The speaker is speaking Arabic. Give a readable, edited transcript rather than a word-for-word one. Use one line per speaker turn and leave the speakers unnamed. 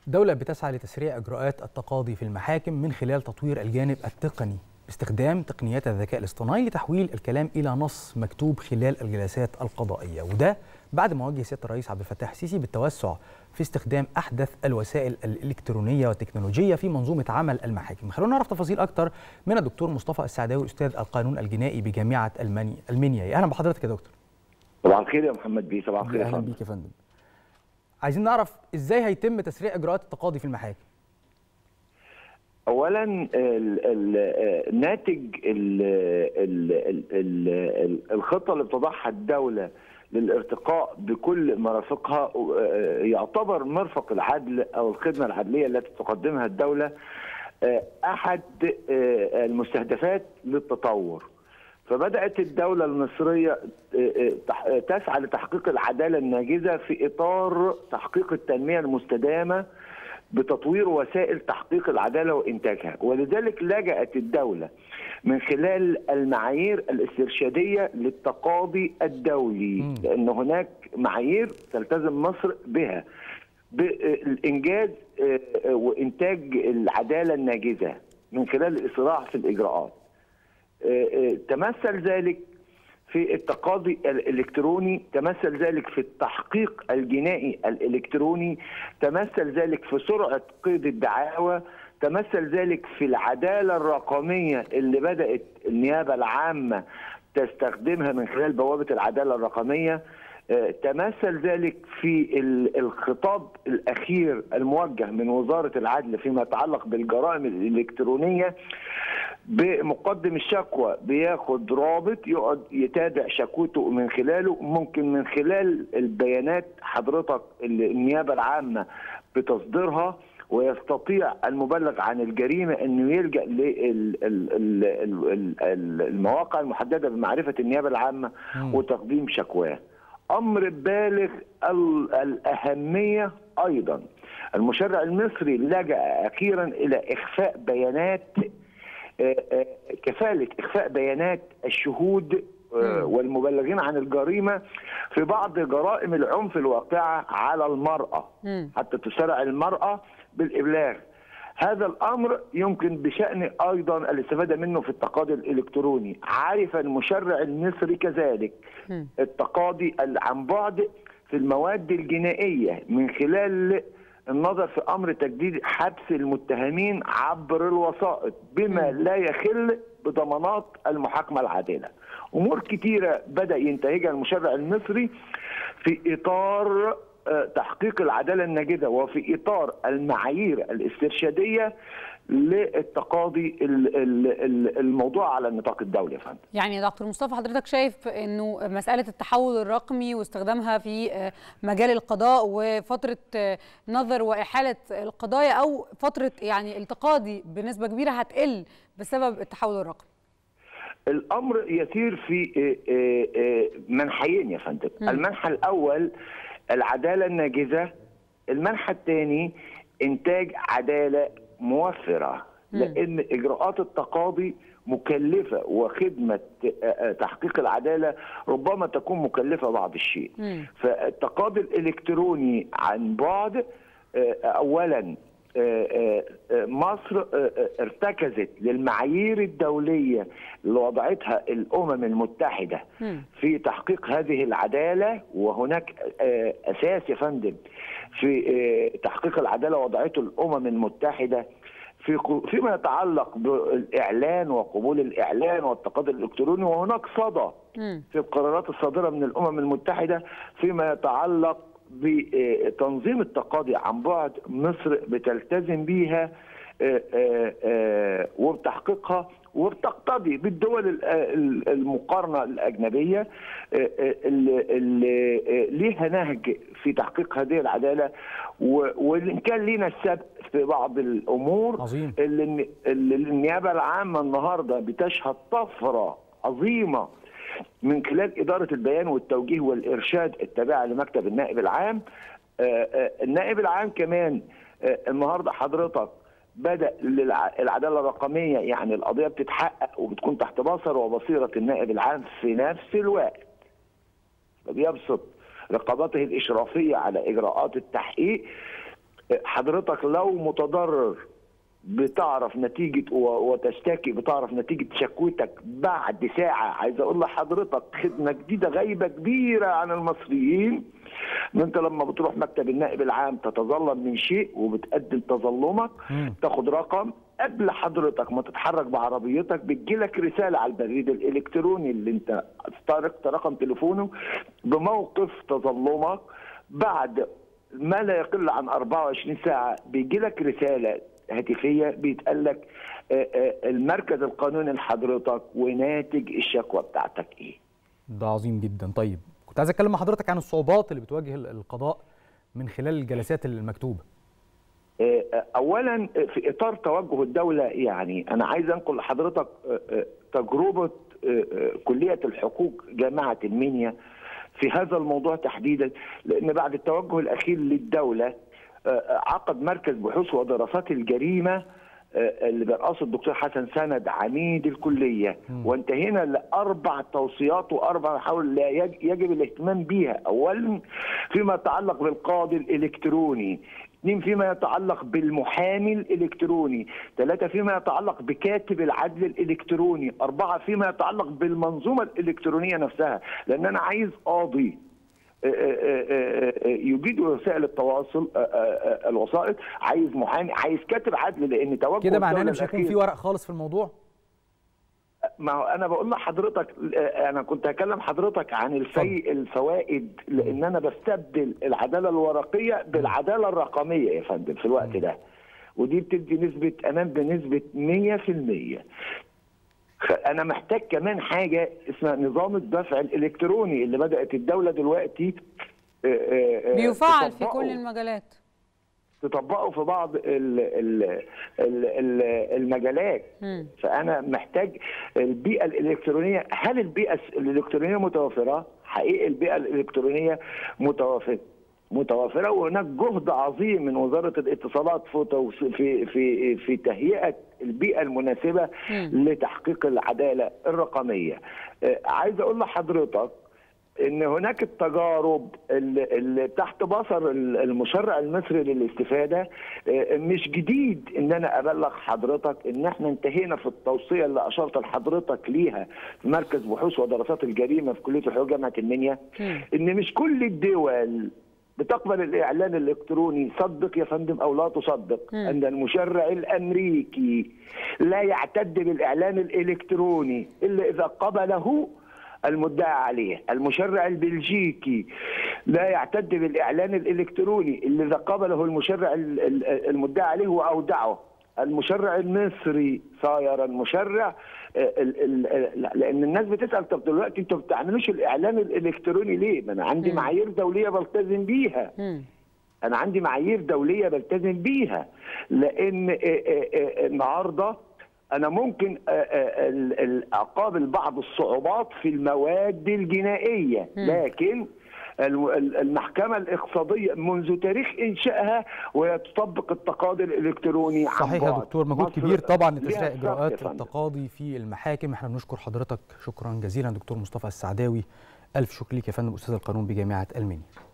الدولة بتسعى لتسريع إجراءات التقاضي في المحاكم من خلال تطوير الجانب التقني باستخدام تقنيات الذكاء الاصطناعي لتحويل الكلام إلى نص مكتوب خلال الجلسات القضائية، وده بعد ما وجه سيادة الرئيس عبد الفتاح السيسي بالتوسع في استخدام أحدث الوسائل الإلكترونية والتكنولوجية في منظومة عمل المحاكم. خلونا نعرف تفاصيل أكتر من الدكتور مصطفى السعداوي أستاذ القانون الجنائي بجامعة المنيا. أهلا بحضرتك يا دكتور.
صباح الخير يا محمد بيه. صباح الخير.
أهلا بيك يا فندم. عايزين نعرف ازاي هيتم تسريع اجراءات التقاضي في المحاكم.
اولا ناتج الخطه اللي بتضعها الدوله للارتقاء بكل مرافقها يعتبر مرفق العدل او الخدمه العدليه التي تقدمها الدوله احد المستهدفات للتطور. فبدأت الدولة المصرية تسعى لتحقيق العدالة الناجزة في إطار تحقيق التنمية المستدامة بتطوير وسائل تحقيق العدالة وإنتاجها، ولذلك لجأت الدولة من خلال المعايير الاسترشادية للتقاضي الدولي، لأن هناك معايير تلتزم مصر بها بالإنجاز وإنتاج العدالة الناجزة من خلال الإسراع في الإجراءات. تمثل ذلك في التقاضي الإلكتروني، تمثل ذلك في التحقيق الجنائي الإلكتروني، تمثل ذلك في سرعة قيد الدعاوى، تمثل ذلك في العدالة الرقمية اللي بدأت النيابة العامة تستخدمها من خلال بوابة العدالة الرقمية، تمثل ذلك في الخطاب الأخير الموجه من وزارة العدل فيما يتعلق بالجرائم الإلكترونية. بمقدم الشكوى بياخد رابط يقعد يتابع شكوته من خلاله، ممكن من خلال البيانات حضرتك اللي النيابة العامة بتصدرها، ويستطيع المبلغ عن الجريمة أنه يلجأ للمواقع المحددة بمعرفة النيابة العامة وتقديم شكواه. أمر بالغ الأهمية. أيضا المشرع المصري لجأ أخيرا إلى إخفاء بيانات، كفالة إخفاء بيانات الشهود والمبلغين عن الجريمة في بعض جرائم العنف الواقعة على المرأة، حتى تسرع المرأة بالإبلاغ. هذا الأمر يمكن بشأن أيضا الاستفادة منه في التقاضي الإلكتروني. عرف المشرع المصري كذلك التقاضي عن بعد في المواد الجنائية من خلال النظر في أمر تجديد حبس المتهمين عبر الوسائط بما لا يخل بضمانات المحاكمة العادلة. أمور كتيرة بدأ ينتهجها المشرع المصري في إطار تحقيق العدالة الناجزة وفي إطار المعايير الاسترشادية للتقاضي الموضوع على النطاق الدولي يا فندم.
يعني يا دكتور مصطفى، حضرتك شايف انه مساله التحول الرقمي واستخدامها في مجال القضاء وفتره نظر واحاله القضايا او فتره يعني التقاضي بنسبه كبيره هتقل بسبب التحول الرقمي؟
الامر يسير في منحيين يا فندم. المنحى الاول العداله الناجزه، المنحى الثاني انتاج عداله موفرة، لأن إجراءات التقاضي مكلفة وخدمة تحقيق العدالة ربما تكون مكلفة بعض الشيء. فالتقاضي الإلكتروني عن بعد، أولا مصر ارتكزت للمعايير الدولية اللي وضعتها الأمم المتحدة في تحقيق هذه العدالة، وهناك أساس يا فندم في تحقيق العدالة وضعته الأمم المتحدة فيما يتعلق بالإعلان وقبول الإعلان والتقاضي الإلكتروني، وهناك صدى في القرارات الصادرة من الأمم المتحدة فيما يتعلق بتنظيم التقاضي عن بعد. مصر بتلتزم بيها وبتحقيقها وبتقتضي بالدول المقارنة الأجنبية اللي ليها نهج في تحقيق هذه العدالة، وإن كان لينا السبق في بعض الأمور
عظيم.
اللي النيابة العامة النهاردة بتشهد طفرة عظيمة من خلال إدارة البيان والتوجيه والإرشاد التابعة لمكتب النائب العام. النائب العام كمان النهاردة حضرتك بدأ العدالة الرقمية، يعني القضية بتتحقق وبتكون تحت بصر وبصيرة النائب العام في نفس الوقت، فبيبسط رقابته الإشرافية على إجراءات التحقيق حضرتك لو متضرر بتعرف نتيجة وتشتكي، بتعرف نتيجة شكوتك بعد ساعة. عايز أقول لحضرتك خدمة جديدة غايبة كبيرة عن المصريين، إن أنت لما بتروح مكتب النائب العام تتظلم من شيء وبتقدم تظلمك، تاخد رقم قبل حضرتك ما تتحرك بعربيتك بتجيلك رسالة على البريد الإلكتروني اللي أنت استرقت رقم تليفونه بموقف تظلمك. بعد ما لا يقل عن 24 ساعة بيجيلك رسالة هاتفيه بيتقال لك المركز القانوني لحضرتك وناتج الشكوى بتاعتك ايه.
ده عظيم جدا. طيب كنت عايز اتكلم مع حضرتك عن الصعوبات اللي بتواجه القضاء من خلال الجلسات المكتوبه.
اولا في اطار توجه الدوله، يعني انا عايز انقل لحضرتك تجربه كليه الحقوق جامعه المنيا في هذا الموضوع تحديدا، لان بعد التوجه الاخير للدوله عقد مركز بحوث ودراسات الجريمه اللي بيرأسه الدكتور حسن سند عميد الكليه، وانتهينا لاربع توصيات واربع محاور يجب الاهتمام بيها. اولا فيما يتعلق بالقاضي الالكتروني، اثنين فيما يتعلق بالمحامي الالكتروني، ثلاثه فيما يتعلق بكاتب العدل الالكتروني، اربعه فيما يتعلق بالمنظومه الالكترونيه نفسها، لان انا عايز قاضي يجيد وسائل التواصل الوسائط، عايز محامي، عايز كاتب عدل، لان توجه
كده معناه مش هيكون في ورق خالص في الموضوع.
ما هو انا بقول لحضرتك، انا كنت هكلم حضرتك عن الفوائد، لان انا بستبدل العداله الورقيه بالعداله الرقميه يا فندم في الوقت ده، ودي بتدي نسبه امان بنسبه 100%. أنا محتاج كمان حاجة اسمها نظام الدفع الإلكتروني اللي بدأت الدولة دلوقتي
بيفعل في كل المجالات،
تطبقه في بعض المجالات. فأنا محتاج البيئة الإلكترونية. هل البيئة الإلكترونية متوفرة؟ حقيقي البيئة الإلكترونية متوفرة، وهناك جهد عظيم من وزارة الاتصالات في تهيئة البيئة المناسبة لتحقيق العدالة الرقمية. عايز أقول لحضرتك إن هناك التجارب اللي تحت بصر المشرع المصري للاستفادة. مش جديد إن أنا أبلغ حضرتك إن إحنا انتهينا في التوصية اللي أشرت لحضرتك ليها في مركز بحوث ودراسات الجريمة في كلية الحقوق جامعة المنيا، إن مش كل الدول بتقبل الإعلان الإلكتروني. صدق يا فندم أو لا تصدق أن المشرع الأمريكي لا يعتد بالإعلان الإلكتروني إلا إذا قبله المدعى عليه. المشرع البلجيكي لا يعتد بالإعلان الإلكتروني إلا إذا قبله المشرع المدعى عليه وأودعه. المشرع المصري صاير المشرع لان الناس بتسال طب دلوقتي انتوا ما بتعملوش الاعلان الالكتروني ليه؟ ما انا عندي معايير دوليه بلتزم بيها. انا عندي معايير دوليه بلتزم بيها، لان النهارده انا ممكن اقابل بعض الصعوبات في المواد الجنائيه، لكن المحكمة الاقتصادية منذ تاريخ إنشائها وهي تطبق التقاضي الإلكتروني.
صحيح يا دكتور، مجهود كبير طبعا لتسريع إجراءات التقاضي في المحاكم. احنا بنشكر حضرتك شكرا جزيلا دكتور مصطفى السعداوي. ألف شكر ليك يا فندم، أستاذ القانون بجامعة المنيا.